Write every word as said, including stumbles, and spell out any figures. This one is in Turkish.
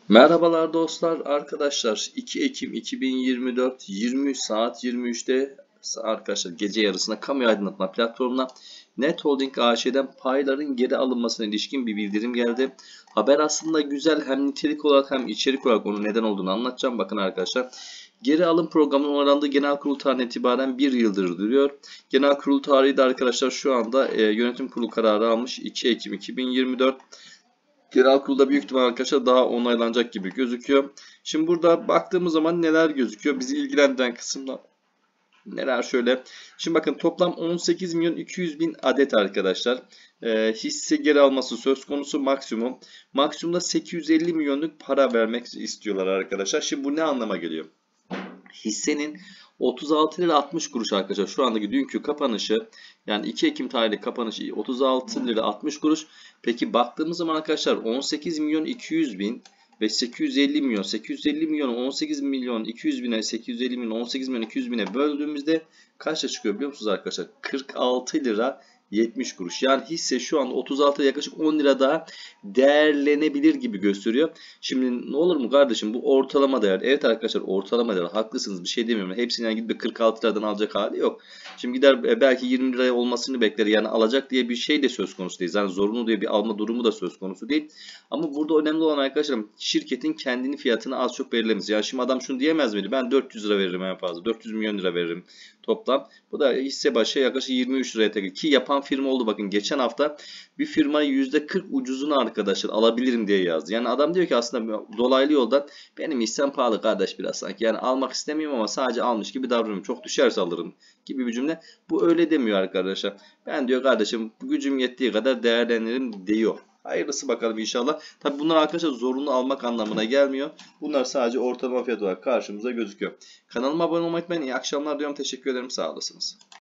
Merhabalar dostlar, arkadaşlar. iki Ekim iki bin yirmi dört yirmi üç saat yirmi üçte arkadaşlar gece yarısına kamu aydınlatma platformuna Net Holding A Ş'den payların geri alınmasına ilişkin bir bildirim geldi. Haber aslında güzel, hem nitelik olarak hem içerik olarak onun neden olduğunu anlatacağım. Bakın arkadaşlar. Geri alım programının onaylandığı genel kurul tarihinden itibaren bir yıldır duruyor. Genel kurul tarihi de arkadaşlar şu anda e, yönetim kurulu kararı almış iki Ekim iki bin yirmi dört. Genel kurulda büyük ihtimal arkadaşlar daha onaylanacak gibi gözüküyor. Şimdi burada baktığımız zaman neler gözüküyor? Bizi ilgilendiren kısımlar neler şöyle. Şimdi bakın toplam on sekiz milyon iki yüz bin adet arkadaşlar. E, hisse geri alması söz konusu maksimum. Maksimumda sekiz yüz elli milyonluk para vermek istiyorlar arkadaşlar. Şimdi bu ne anlama geliyor? Hissenin otuz altı lira altmış kuruş arkadaşlar. Şu andaki dünkü kapanışı, yani iki Ekim tarihli kapanışı otuz altı lira altmış kuruş. Peki baktığımız zaman arkadaşlar on sekiz milyon iki yüz bin ve sekiz yüz elli milyon. sekiz yüz elli milyonu on sekiz milyon iki yüz bine, sekiz yüz elli milyon on sekiz milyon iki yüz bine böldüğümüzde kaçta çıkıyor biliyor musunuz arkadaşlar? kırk altı lira yetmiş kuruş. Yani hisse şu anda otuz altı yaklaşık on lira daha değerlenebilir gibi gösteriyor. Şimdi ne olur mu kardeşim, bu ortalama değer. Evet arkadaşlar, ortalama değer. Haklısınız, bir şey demiyorum. Hepsini yani gidip kırk altı liradan alacak hali yok. Şimdi gider belki yirmi liraya olmasını bekler. Yani alacak diye bir şey de söz konusu değil. Yani zorunlu diye bir alma durumu da söz konusu değil. Ama burada önemli olan arkadaşlarım, şirketin kendini fiyatını az çok belirlemesi. Yani şimdi adam şunu diyemez miydi? Ben dört yüz lira veririm en fazla. dört yüz milyon lira veririm toplam. Bu da hisse başı yaklaşık yirmi üç liraya tekrar. Ki yapan firma oldu. Bakın geçen hafta bir firmayı yüzde kırk ucuzunu arkadaşlar alabilirim diye yazdı. Yani adam diyor ki aslında dolaylı yoldan benim hissem pahalı kardeş biraz sanki. Yani almak istemiyorum ama sadece almış gibi davranıyorum. Çok düşerse alırım gibi bir cümle. Bu öyle demiyor arkadaşlar. Ben diyor kardeşim gücüm yettiği kadar değerlendiririm diyor. Hayırlısı bakalım inşallah. Tabi bunlar arkadaşlar zorunlu almak anlamına gelmiyor. Bunlar sadece ortalama fiyat olarak karşımıza gözüküyor. Kanalıma abone olmayı unutmayın. İyi akşamlar diyorum. Teşekkür ederim. Sağ olasınız.